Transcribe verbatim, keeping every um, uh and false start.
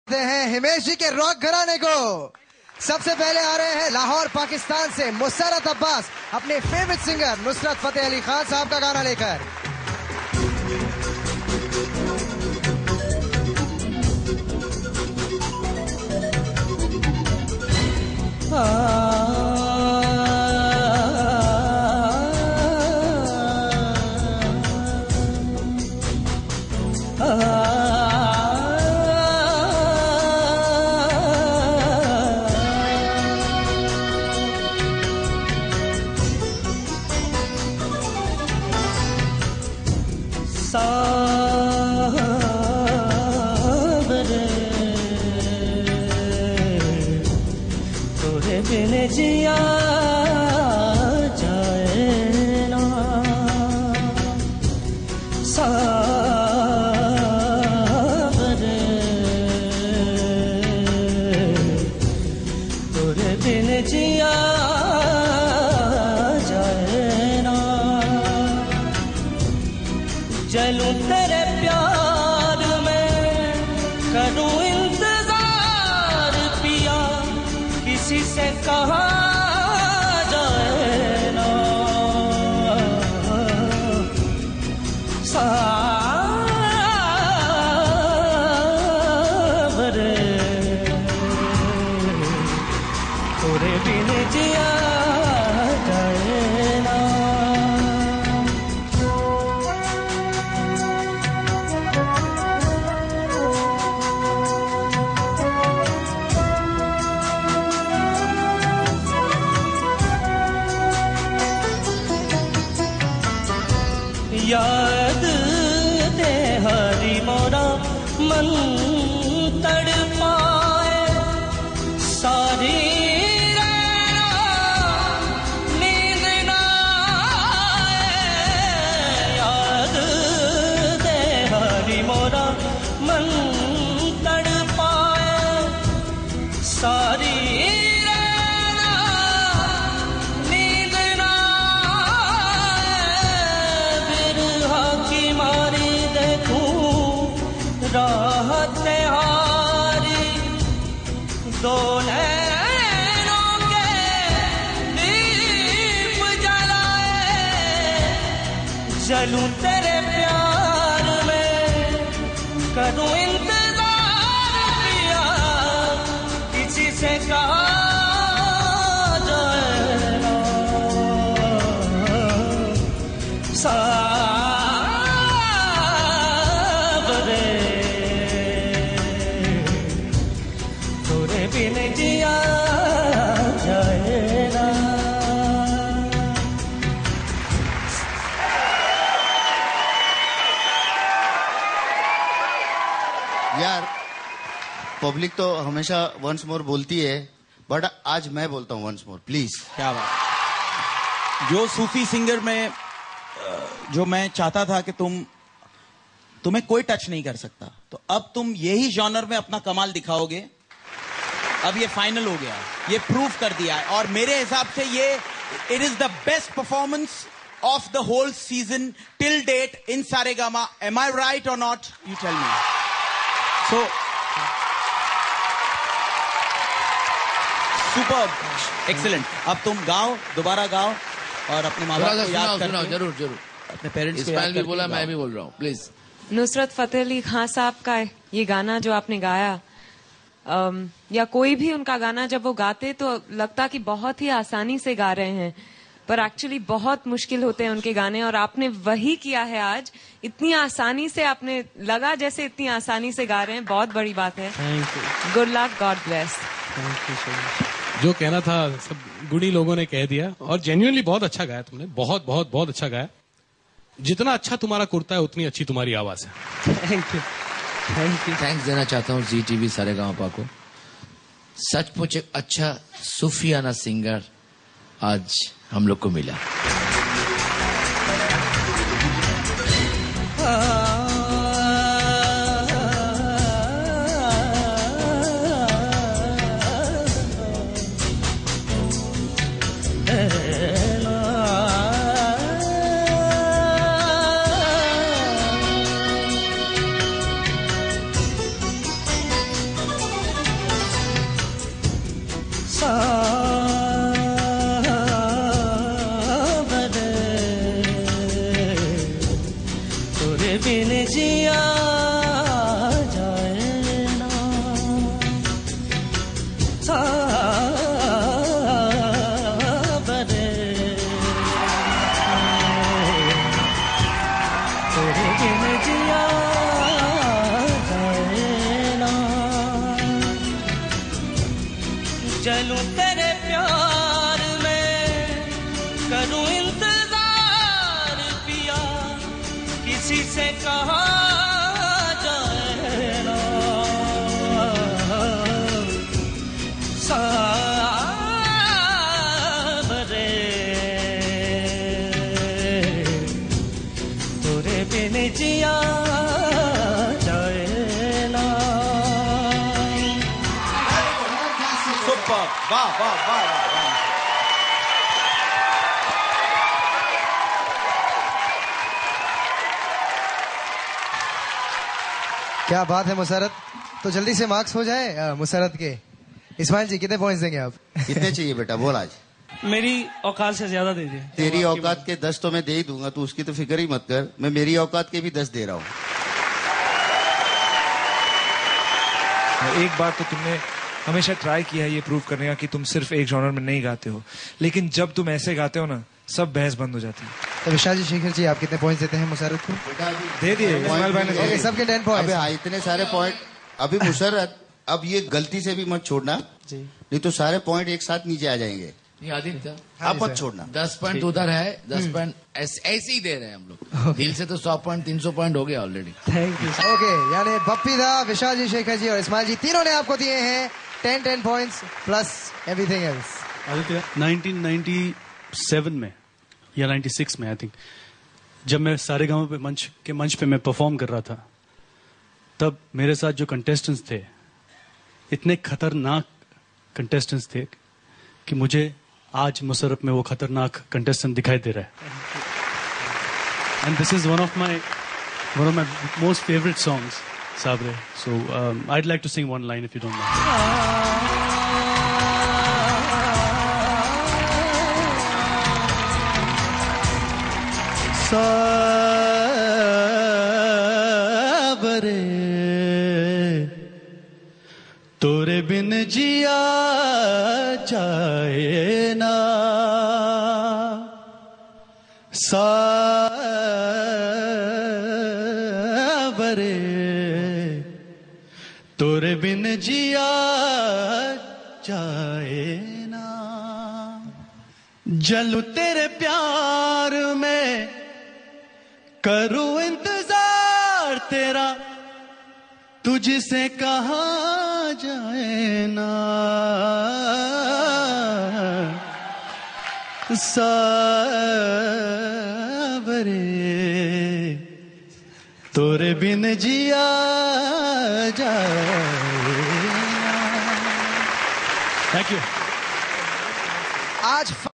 हैं हिमेश जी के रॉक घराने को। सबसे पहले आ रहे हैं लाहौर पाकिस्तान से मुसरत अब्बास अपने फेवरेट सिंगर नुसरत फतेह अली खान साहब का गाना लेकर। तोरे बिन जिया जाए ना सावरे, तोरे बिन जिया जाए ना। चलूं तेरे प्यार में करूं इंतजार पिया, किसी से कहा जाए ना सावरे, तोरे बिन जिया जाए ना। याद ते हरी मोरा मन तड़पाए, सारी नींद ना आए। याद ते हरी मोरा मन तड़पाए, सारी राहत हारी दो नैनों के दीप जलाए। जलूं तेरे प्यार में करूं इंतजार पिया, किसी से कहा जाए ना सावरे, बिन जिया जाए ना। यार पब्लिक तो हमेशा वंस मोर बोलती है, बट आज मैं बोलता हूँ वंस मोर प्लीज। क्या बात। जो सूफी सिंगर में जो मैं चाहता था कि तुम तुम्हें कोई टच नहीं कर सकता, तो अब तुम यही जॉनर में अपना कमाल दिखाओगे। अब ये फाइनल हो गया, ये प्रूव कर दिया है, और मेरे हिसाब से ये it is the best performance of the whole season till date in Saregama. Am I right or not? You tell me. So super, excellent. अब तुम गाओ, दोबारा गाओ और अपने माँ बाप को याद करके, जरूर जरूर अपने पेरेंट्स को इस्माइल भी बोला, मैं भी बोल रहा हूँ, प्लीज। नुसरत फतेह अली खान साहब का ये गाना जो आपने गाया, Um, या कोई भी उनका गाना जब वो गाते तो लगता कि बहुत ही आसानी से गा रहे हैं, पर एक्चुअली बहुत मुश्किल होते हैं उनके गाने, और आपने वही किया है आज। इतनी आसानी से आपने लगा जैसे इतनी आसानी से गा रहे हैं, बहुत बड़ी बात है। Good luck, god bless. जो कहना था सब गुणी लोगों ने कह दिया, और जेन्युइनली बहुत अच्छा गाया तुमने, बहुत बहुत बहुत अच्छा गाया। जितना अच्छा तुम्हारा कुर्ता है उतनी अच्छी तुम्हारी आवाज है। Thank you thank you thanks देना चाहता हूँ जी टीवी सारेगामा को। सचमुच एक अच्छा सूफियाना सिंगर आज हम लोग को मिला। सावरे तोरे बिन जिया जाए ना सावरे तोरे बिन जिया जाए ना चलूं तेरे प्यार में करूं इंतजार पिया किसी से कहा जाए ना सावरे तोरे बिन जिया जाए ना सुपर, वाह वाह वाह वाह। क्या बात है मुसरत। तो जल्दी से मार्क्स हो जाए अ, मुसरत के। इस्माइल जी कितने पॉइंट्स देंगे आप? कितने चाहिए बेटा बोल आज? मेरी औकात से ज्यादा दे दिए। तेरी औकात के दस तो मैं दे ही दूंगा, तू उसकी तो फिक्र ही मत कर। मैं मेरी औकात के भी दस दे रहा हूँ। एक बार तो तुमने हमेशा ट्राई किया है ये प्रूव करने का कि तुम सिर्फ एक जॉनर में नहीं गाते हो, लेकिन जब तुम ऐसे गाते हो ना सब बहस बंद हो जाती है। तो विशाल जी, शेखर जी, आप कितने पॉइंट्स देते हैं मुसरत को? दे दिए इस्माइल भाई ने दे ओके, दिए। सबके टेन अबे पॉइंट्स। हाँ, इतने सारे पॉइंट। अभी मुशर्रत, अब ये गलती से भी मत छोड़ना, नहीं तो सारे पॉइंट एक साथ नीचे आ जाएंगे। नहीं आदित्य, अब मत छोड़ना। दस पॉइंट उधर है, दस पॉइंट ऐसे ऐसे ही दे रहे हैं हम लोग। दिल से तो सौ पॉइंट तीन सौ पॉइंट हो गया ऑलरेडी। Thank you. ओके, यानी बप्पी दा, विशाल जी, शेखर जी और इस्माइल जी तीनों ने आपको दिए हैं ten ten points plus everything else. Aditya, nineteen ninety seven में या नाइंटी सिक्स में आई थिंक, जब मैं सारे गाँव पे मंच के मंच पे मैं परफॉर्म कर रहा था, तब मेरे साथ जो कंटेस्टेंट्स थे इतने खतरनाक कंटेस्टेंट्स थे कि मुझे आज मुसरत में वो खतरनाक कंटेस्टेंट दिखाई दे रहा है। And this is one of my one of my most favourite songs, Saawre. So I like to sing one line if you don't mind. सावरे तोरे बिन जिया जाए ना, सावरे तोरे बिन जिया जाए ना। जलू तेरे प्यार में करूं इंतजार तेरा, तुझसे कहाँ जाए ना। सावरे तोरे बिन जिया जाए। Thank you. आज